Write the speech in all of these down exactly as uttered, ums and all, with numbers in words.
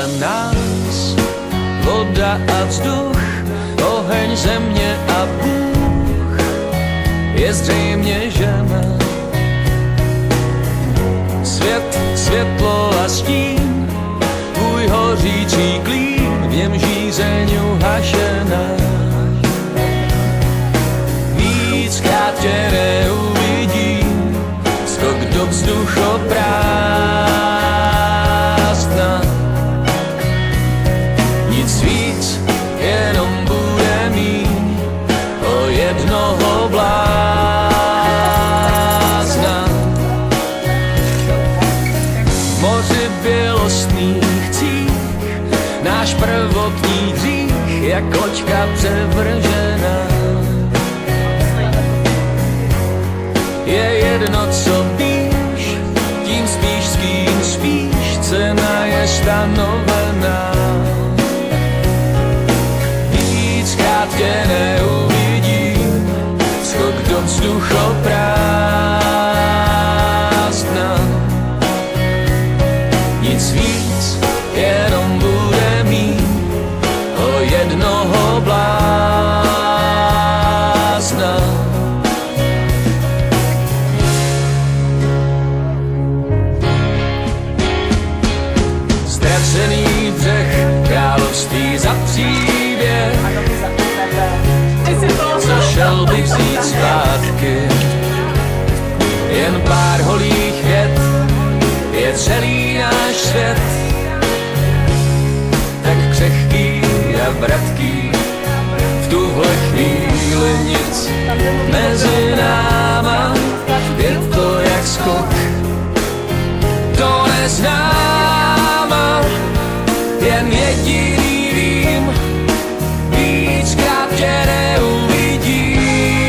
nás. Voda a vzduch, oheň, země a Bůh, je zřejmě žena. Svět, světlo a stín, tvůj hořící klín, v něm žízeňu hašená. Víckrát tě neuvidím, skok do vzduchoprázdna. Nic víc, jenom bude mít o jednoho blázna. V moři bělostných cích náš prvotní hřích, jak loďka převržená. Je jedno, co víš, tím spíš, s kým spíš, cena je stanovená. Víckrát tě neuvidím, skok do vzduchoprázdna. Nic víc, jenom bude mít o jednoho blázna. Ztracený břeh, království za příběh, co šel bych vzít zpátky. Jen pár holých vět je celý náš svět, tak křehký a vratký. V tuhle chvíli nic mezi náma, je to jak skok do neznáma. Jen jediný vím, víckrát tě neuvidím.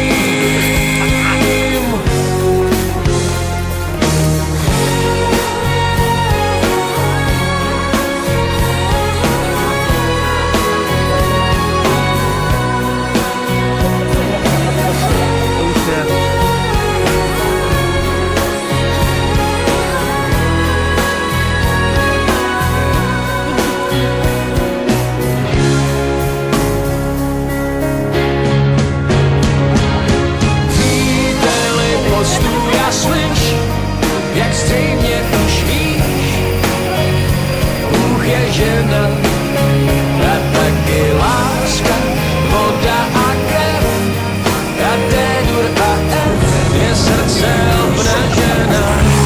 Jak zřejmě už víš, Bůh je žena a taky láska, voda a krev, a D-dur a F je srdce obnažena.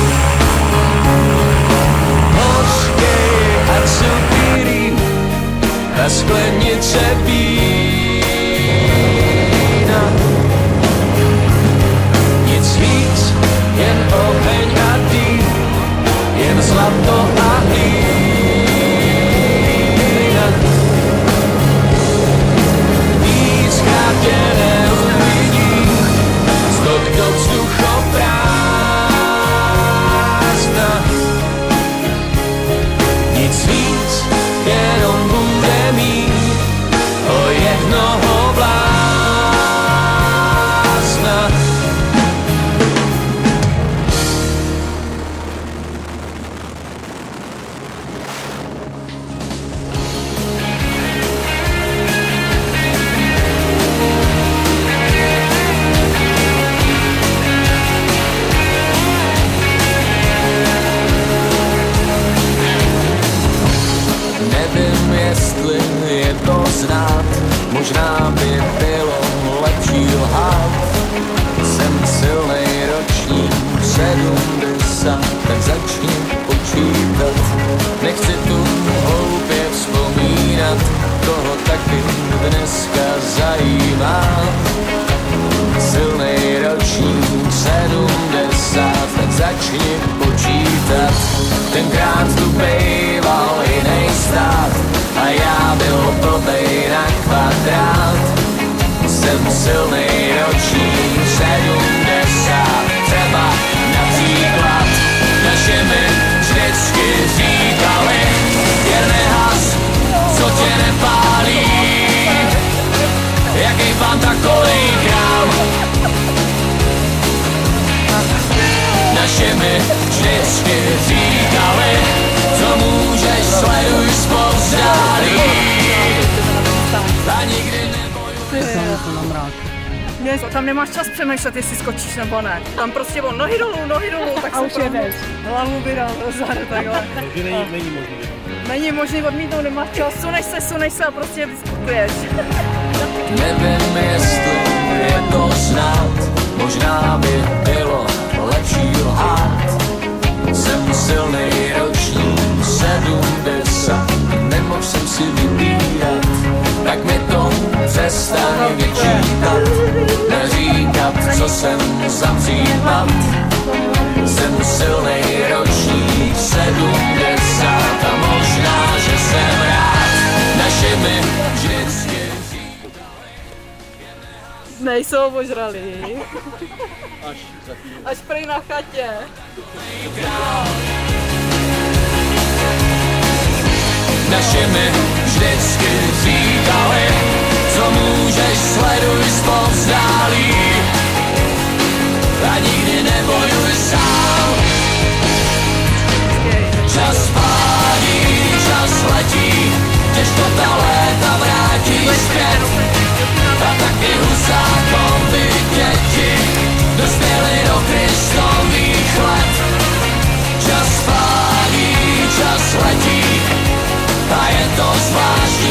Hořkej a cukry a sklenice vína. Nic víc, jen oheň a dým, jen zlato a hlína. Víckrát tě neuvidím, skok do vzduchoprázdna. Nic víc, jenom bude mít o jednoho blázna. Nevím, jestli je to znát, možná by bylo lepší lhát. Jsem silnej ročník, sedmdesát, tak začni počítat. Nechci tu hloupě vzpomínat, koho taky dneska zajímá. Silnej ročník, sedmdesát, tak začni počítat. Tenkrát tu bejval jinej stát a já byl blbej na kvadrát. Jsem silnej ročník, sedmdesát, třeba například. Naše mi vždycky říkali, jen nehas, co tě nepálí. je to na mrák. Ne, tam nemáš čas přemýšlet, jestli skočíš nebo ne. Tam prostě on nohy dolů, nohy dolů, tak a už jedeš. Hlavu by dal dozadu, takhle. Takže není, není možný. Není možný odmítnout, nemáš čas, suneš se, suneš se a prostě vyskakuješ. Nevím, jestli je to znát, možná by bylo lepší lhát. Jsem silný ročník sedmdesát, nemohl jsem si vybírat, tak mi to přestaň vyčítat, neříkat, co jsem za případ. Jsem silný ročník sedmdesát a možná, že jsem rád, naše mi vždycky Nejsou ožralí. Až za chvíli. Až prej na chatě. Naše mi vždycky říkali, co můžeš, sleduj zpovzdálí a nikdy nebojuj sám. Čas pádí, čas letí, těžko ta léta vrátí zpět. A taky husákovi děti dospěli do Kristových let. Čas pádí, čas letí a je to zvláštní.